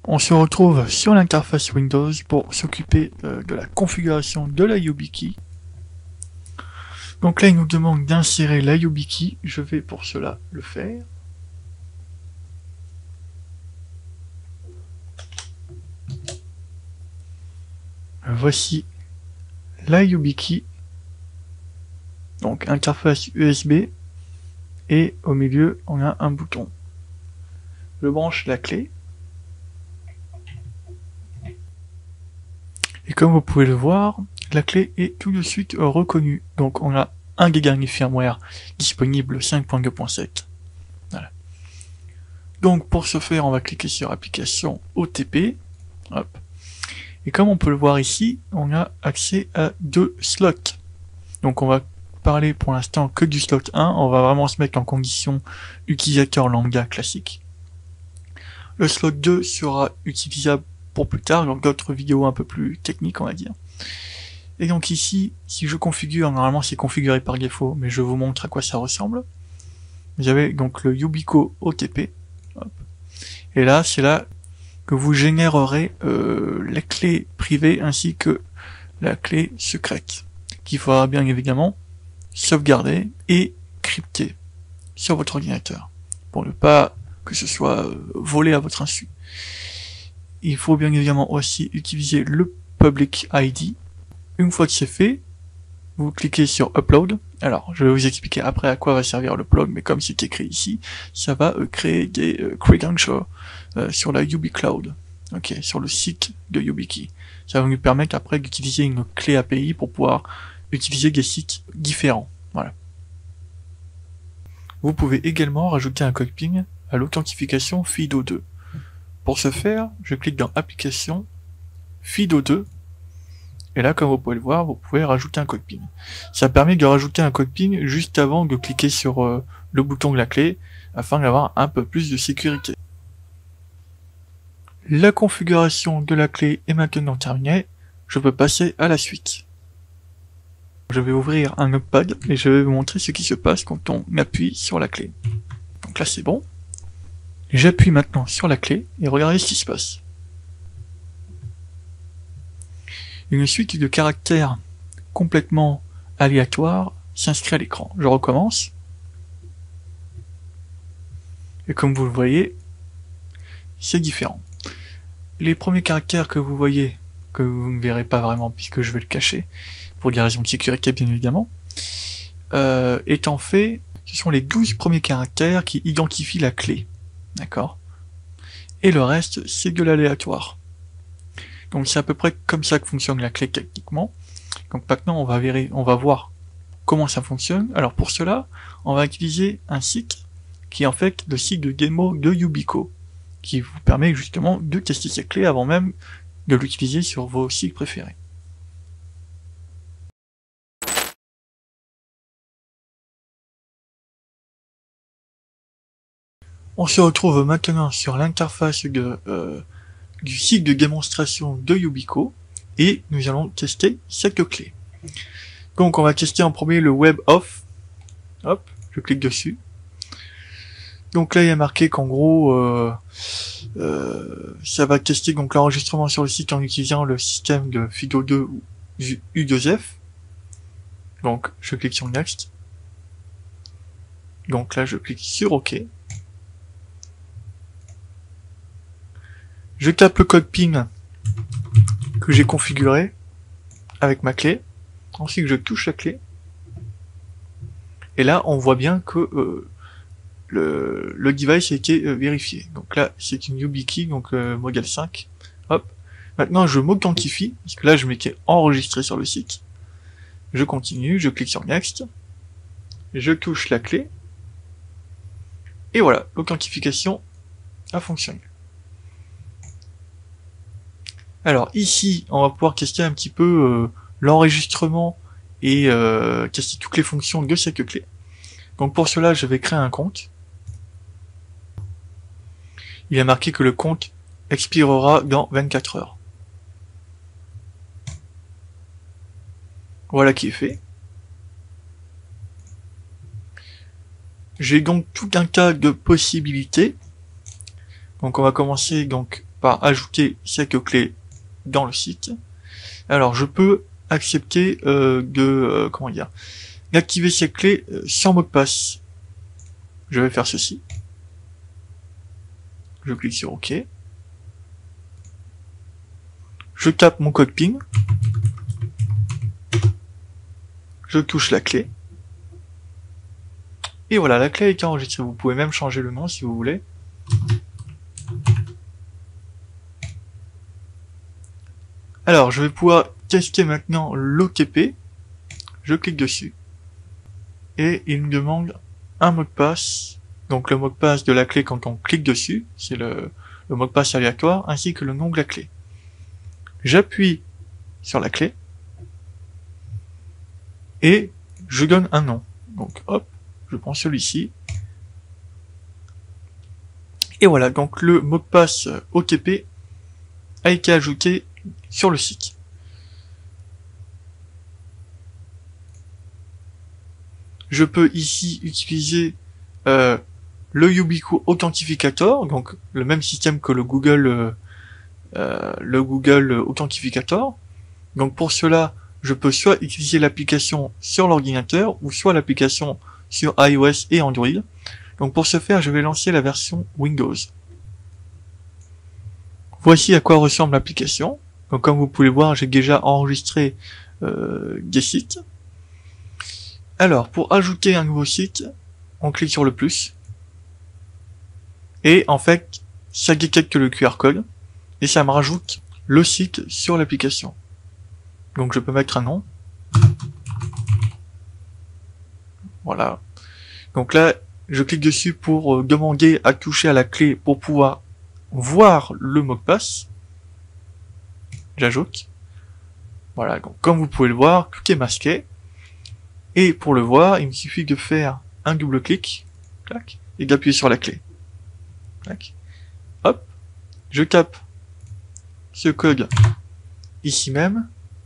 On se retrouve sur l'interface Windows pour s'occuper de la configuration de la YubiKey. Donc là, il nous demande d'insérer la YubiKey. Je vais pour cela le faire. Voici la YubiKey. Donc interface USB. Et au milieu, on a un bouton. Je branche la clé. Et comme vous pouvez le voir, la clé est tout de suite reconnue. Donc on a un GHz firmware disponible 5.2.7. Voilà. Donc pour ce faire, on va cliquer sur application OTP. Hop. Et comme on peut le voir ici, on a accès à 2 slots. Donc on va parler pour l'instant que du slot 1. On va vraiment se mettre en condition utilisateur lambda classique. Le slot 2 sera utilisable pour plus tard, donc d'autres vidéos un peu plus techniques, on va dire. Et donc ici, si je configure, normalement c'est configuré par défaut, mais je vous montre à quoi ça ressemble. Vous avez donc le Yubico OTP. Hop. Et là, c'est là que vous générerez les clés privées ainsi que la clé secrète, qu'il faudra bien évidemment sauvegarder et crypter sur votre ordinateur, pour ne pas que ce soit volé à votre insu. Il faut bien évidemment aussi utiliser le public ID. Une fois que c'est fait, vous cliquez sur Upload. Alors, je vais vous expliquer après à quoi va servir l'upload, mais comme c'est écrit ici, ça va créer des credentials sur la YubiCloud, ok, sur le site de YubiKey. Ça va nous permettre après d'utiliser une clé API pour pouvoir utiliser des sites différents. Voilà. Vous pouvez également rajouter un code PIN à l'authentification FIDO2. Pour ce faire, je clique dans Application, FIDO2, et là, comme vous pouvez le voir, vous pouvez rajouter un code PIN. Ça permet de rajouter un code PIN juste avant de cliquer sur le bouton de la clé, afin d'avoir un peu plus de sécurité. La configuration de la clé est maintenant terminée, je peux passer à la suite. Je vais ouvrir un notepad et je vais vous montrer ce qui se passe quand on appuie sur la clé. Donc là c'est bon. J'appuie maintenant sur la clé et regardez ce qui se passe. Une suite de caractères complètement aléatoires s'inscrit à l'écran. Je recommence. Et comme vous le voyez, c'est différent. Les premiers caractères que vous voyez, que vous ne verrez pas vraiment puisque je vais le cacher, pour des raisons de sécurité bien évidemment, étant fait, ce sont les 12 premiers caractères qui identifient la clé. D'accord? Et le reste, c'est de l'aléatoire. Donc c'est à peu près comme ça que fonctionne la clé techniquement. Donc maintenant on va voir comment ça fonctionne. Alors pour cela, on va utiliser un site qui est en fait le site de démo de Yubico, qui vous permet justement de tester cette clé avant même de l'utiliser sur vos sites préférés. On se retrouve maintenant sur l'interface du site de démonstration de Yubico et nous allons tester cette clé. Donc on va tester en premier le web off. Hop, je clique dessus. Donc là il y a marqué qu'en gros ça va tester donc l'enregistrement sur le site en utilisant le système de FIDO2 ou U2F. Donc je clique sur Next. Donc là je clique sur OK. Je tape le code PIN que j'ai configuré avec ma clé. Ensuite je touche la clé. Et là on voit bien que le device a été vérifié. Donc là c'est une YubiKey, donc modèle 5. Hop. Maintenant je m'authentifie, parce que là je m'étais enregistré sur le site. Je continue, je clique sur Next. Je touche la clé. Et voilà, l'authentification a fonctionné. Alors ici, on va pouvoir tester un petit peu l'enregistrement et tester toutes les fonctions de cette clé. Donc pour cela, je vais créer un compte. Il est marqué que le compte expirera dans 24 heures. Voilà qui est fait. J'ai donc tout un tas de possibilités. Donc on va commencer donc par ajouter cette clé dans le site. Alors je peux accepter comment dire, d'activer cette clé sans mot de passe. Je vais faire ceci. Je clique sur OK. Je tape mon code PIN. Je touche la clé. Et voilà, la clé est enregistrée. Vous pouvez même changer le nom si vous voulez. Alors, je vais pouvoir tester maintenant l'OTP. Je clique dessus. Et il me demande un mot de passe. Donc le mot de passe de la clé quand on clique dessus, c'est le mot de passe aléatoire, ainsi que le nom de la clé. J'appuie sur la clé. Et je donne un nom. Donc hop, je prends celui-ci. Et voilà, donc le mot de passe OTP a été ajouté sur le site. Je peux ici utiliser le Yubico Authentificator, donc le même système que le Google Authentificator. Donc pour cela, je peux soit utiliser l'application sur l'ordinateur ou soit l'application sur iOS et Android. Donc pour ce faire, je vais lancer la version Windows. Voici à quoi ressemble l'application. Donc comme vous pouvez voir, j'ai déjà enregistré des sites. Alors pour ajouter un nouveau site, on clique sur le plus. Et en fait, ça détecte le QR code et ça me rajoute le site sur l'application. Donc je peux mettre un nom. Voilà. Donc là, je clique dessus pour demander à toucher à la clé pour pouvoir voir le mot de passe. J'ajoute. Voilà, donc comme vous pouvez le voir, tout est masqué. Et pour le voir, il me suffit de faire un double clic, clac, et d'appuyer sur la clé. Clac. Hop, je tape ce code ici même.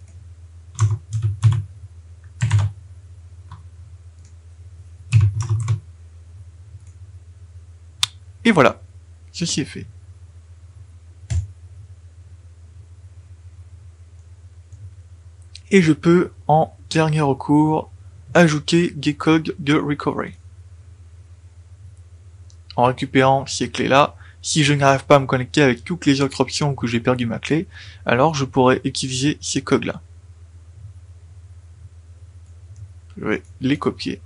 Et voilà, ceci est fait. Et je peux, en dernier recours, ajouter des codes de recovery. En récupérant ces clés-là, si je n'arrive pas à me connecter avec toutes les autres options que j'ai perdu ma clé, alors je pourrais utiliser ces codes-là. Je vais les copier.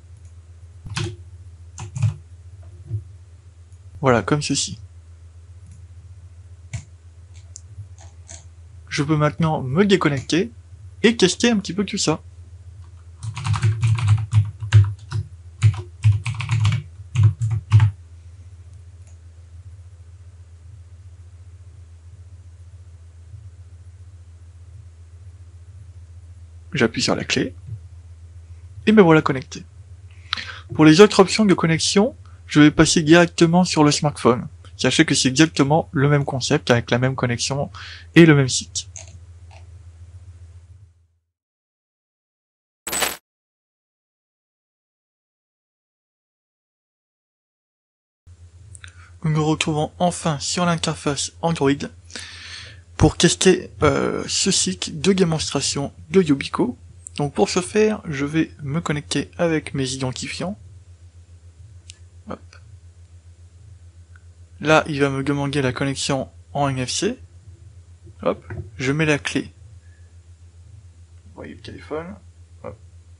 Voilà, comme ceci. Je peux maintenant me déconnecter et tester un petit peu tout ça. J'appuie sur la clé et me voilà connecté. Pour les autres options de connexion, je vais passer directement sur le smartphone. Sachez que c'est exactement le même concept avec la même connexion et le même site. Nous nous retrouvons enfin sur l'interface Android pour tester ce site de démonstration de Yubico. Donc pour ce faire, je vais me connecter avec mes identifiants. Hop. Là, il va me demander la connexion en NFC. Hop, je mets la clé. Vous voyez le téléphone. Hop.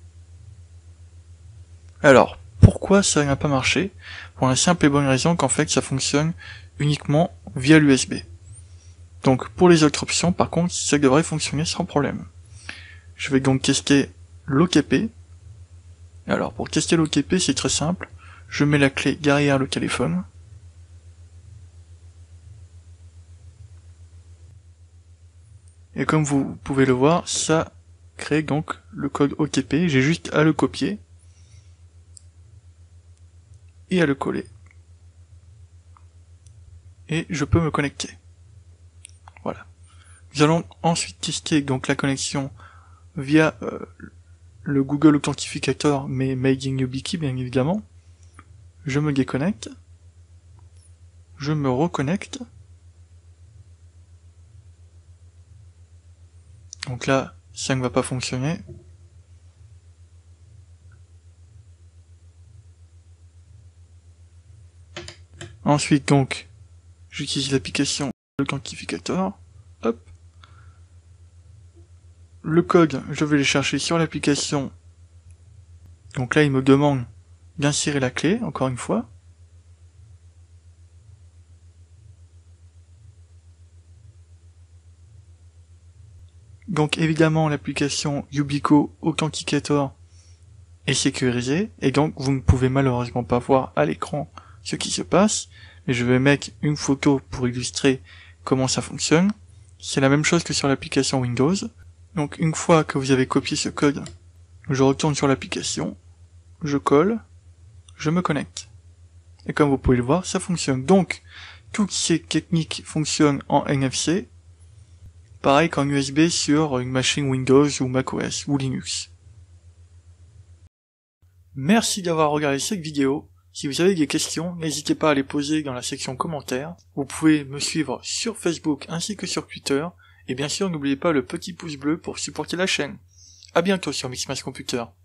Alors, pourquoi ça n'a pas marché? Pour la simple et bonne raison qu'en fait, ça fonctionne uniquement via l'USB. Donc, pour les autres options, par contre, ça devrait fonctionner sans problème. Je vais donc tester l'OTP. Alors, pour tester l'OTP, c'est très simple. Je mets la clé derrière le téléphone. Et comme vous pouvez le voir, ça crée donc le code OTP. J'ai juste à le copier et à le coller. Et je peux me connecter. Voilà. Nous allons ensuite tester donc la connexion via le Google Authentificator, mais made in YubiKey bien évidemment. Je me déconnecte. Je me reconnecte. Donc là, ça ne va pas fonctionner. Ensuite, donc, j'utilise l'application Authentificator. Hop. Le code, je vais le chercher sur l'application. Donc là, il me demande d'insérer la clé, encore une fois. Donc évidemment, l'application Yubico Authenticator est sécurisée, et donc vous ne pouvez malheureusement pas voir à l'écran ce qui se passe, mais je vais mettre une photo pour illustrer comment ça fonctionne. C'est la même chose que sur l'application Windows. Donc une fois que vous avez copié ce code, je retourne sur l'application, je colle, je me connecte. Et comme vous pouvez le voir, ça fonctionne. Donc, toutes ces techniques fonctionnent en NFC, pareil qu'en USB sur une machine Windows ou macOS ou Linux. Merci d'avoir regardé cette vidéo. Si vous avez des questions, n'hésitez pas à les poser dans la section commentaires. Vous pouvez me suivre sur Facebook ainsi que sur Twitter. Et bien sûr, n'oubliez pas le petit pouce bleu pour supporter la chaîne. À bientôt sur Mixmas Computer.